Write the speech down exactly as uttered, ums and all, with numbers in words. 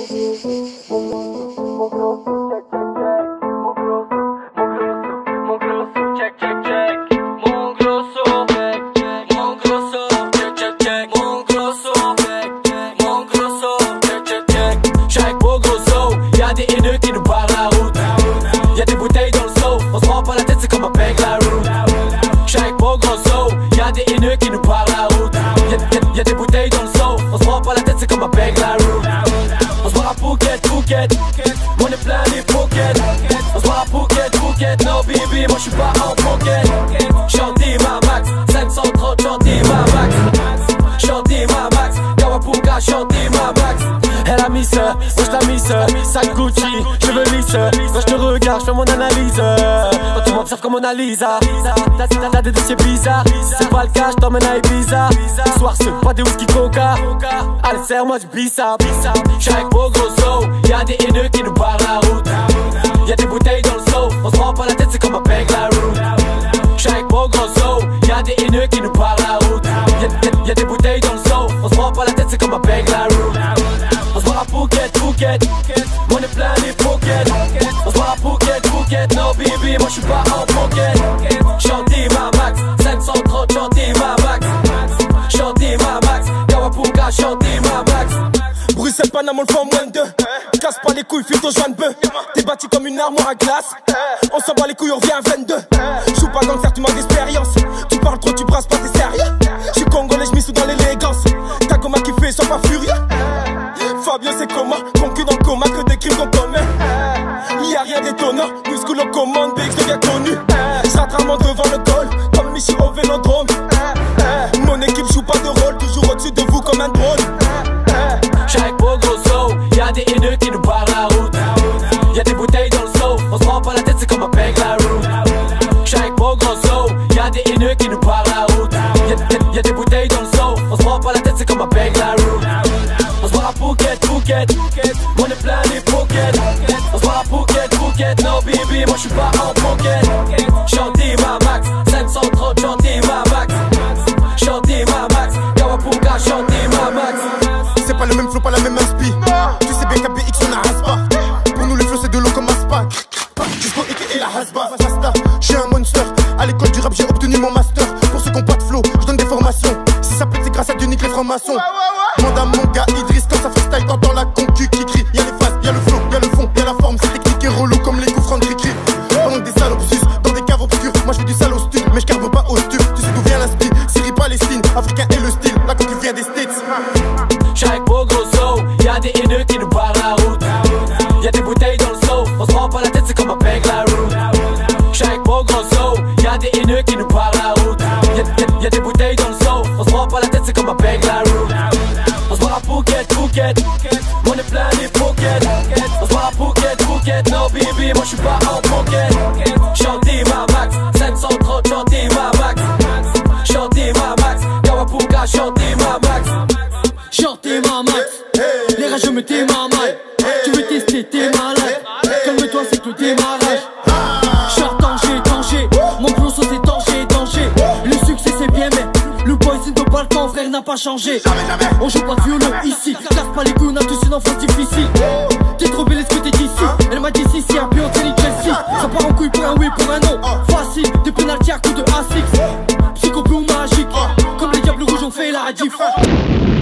Y'a des bouteilles dans le seau, on se prend pas la tête, c'est comme un bag la roue. On se voit à Phuket, Phuket, on est plein des Phuket. On se voit à Phuket, Phuket, no baby, moi j'suis pas en pocket. Shorty ma max, cinq cent trente, shorty ma max. Shorty ma max, Kawapuka, shorty ma max. Elle a mis ça, moi j'la mis ça, sac Gucci, cheveux lisses. Quand j'te regarde, j'fais mon analyse. Quand tu m'observes comme Mona Lisa, t'as des dossiers bizarres. C'est pas le cas, j't'emmène à Ibiza. Ce soir c'est pas des whisky coca. Allez serre-moi du bissap. J'suis avec beau grosso, y'a des haineux qui nous barrent la route. Y'a des bouteilles dans le seau, on se prend pas la tête, c'est comme un bag la roue. J'suis avec beau grosso, y'a des haineux qui nous barrent la route. Y'a, y'a, y'a des bouteilles dans le seau, on se prend pas la tête, c'est comme un bag la roue. On se voit à Phuket, Phuket, on est plein des Phuket. On se voit à Phuket, Phuket, no baby, moi j'suis pas en pocket. Shorty ma max, cinq cent trente, shorty ma max. Shorty ma max, Kawapuka, shorty ma max. Bruxelles, Panama, on le fait en moins de deux. Casse pas les couilles, file ton joint de bœuf. T'es bâti comme une armoire à glace. On s'en bat les couilles, on revient à vingt-deux. J'joue pas dans le fer, tu manques d'expérience. Tu parles trop, tu brasses pas, t'es sérieux. J'suis congolais, j'm'y sous dans l'élégance. T'as comment kiffé, sois pas furieux. Fabio c'est comment, concu dans le coma, que des crimes qu'on commet. Y'a rien d'étonnant, muscle aux commandes, B X devient connu. J'rate rarement devant le col, comme Michi au vélodrome. Mon équipe joue pas de rôle, toujours au-dessus de vous comme un drone. J'suis avec beau grosso, y'a des haineux qui nous barrent la route. Y'a des bouteilles dans le seau, on se prend pas la tête, c'est comme un bag la roue. J'suis avec beau grosso, y'a des haineux qui nous barrent la route. Y'a, y'a, y'a des bouteilles dans le seau, on se prend pas la tête, c'est comme un bag la roue. On se voit à Phuket, Phuket, on est plein des Phuket. On se voit à Phuket, Phuket, no baby, moi j'suis pas en pocket. Shorty ma max, cinq cent trente, shorty ma max. Shorty ma max, Kawapuka, shorty ma max. C'est pas le même flow, pas la même inspi. Tu sais bien qu'à B X on arrase pas. Pour nous le flow c'est de l'eau comme Aspa. Jusqu'au Ike et la Hasba. J'suis un monster, à l'école du rap j'ai obtenu mon master. Pour ceux qui ont pas de flow, j'donne des formations. Si ça pète c'est grâce à Dieu, nique les francs-maçons. Demande à mon gars Idriss quand ça freestyle, t'entends la concu qui crie. Y'a les phases, y'a le flow, y'a le fond, y'a la forme. C'est technique et relou comme les coups francs de cri. Pendant que des salopes sus dans des caves obscures. Moi j'fais du sale au stup, mais j'carve pas au stup. Tu sais d'où vient l'inspi, Syrie Palestine, africain et le style. La concu vient des States. J'suis avec beau grosso, y'a des haineux qui nous barrent la route. Y'a des bouteilles dans le seau, on se prend pas la tête, c'est comme un bag la roue. J'suis avec beau grosso, y'a des haineux qui nous barrent la route. Y'a, y'a, y'a des bouteilles dans le seau, on se prend pas la tête, c'est comme un bag la roue. On se voit à Phuket, Phuket, on est plein des Phuket. On se voit à Phuket, Phuket, no baby, moi j'suis pas en pocket. Shorty ma max, cinq cent trente, shorty ma max. Shorty ma max, Kawapuka, shorty ma max. Shorty ma max, les rages me t'es ma mal. Tu veux tester, t'es malade. Calme-toi, c'est que le démarrage. Short danger, danger, mon grosso c'est danger, danger. Le succès c'est bien mais le boys c'est nos balcons, frère n'a pas changé. On joue pas de violon ici, casse pas les couilles, on a tous une enfance difficile. T'es trop belle, est-ce que t'es d'ici? Elle m'a dit si si, un pion, Tony Chelsea. Ça part en couille pour un oui, pour un non. Facile, des pénalty à coups de A six. Psycho blue magique, comme les diables rouges ont fait la radif.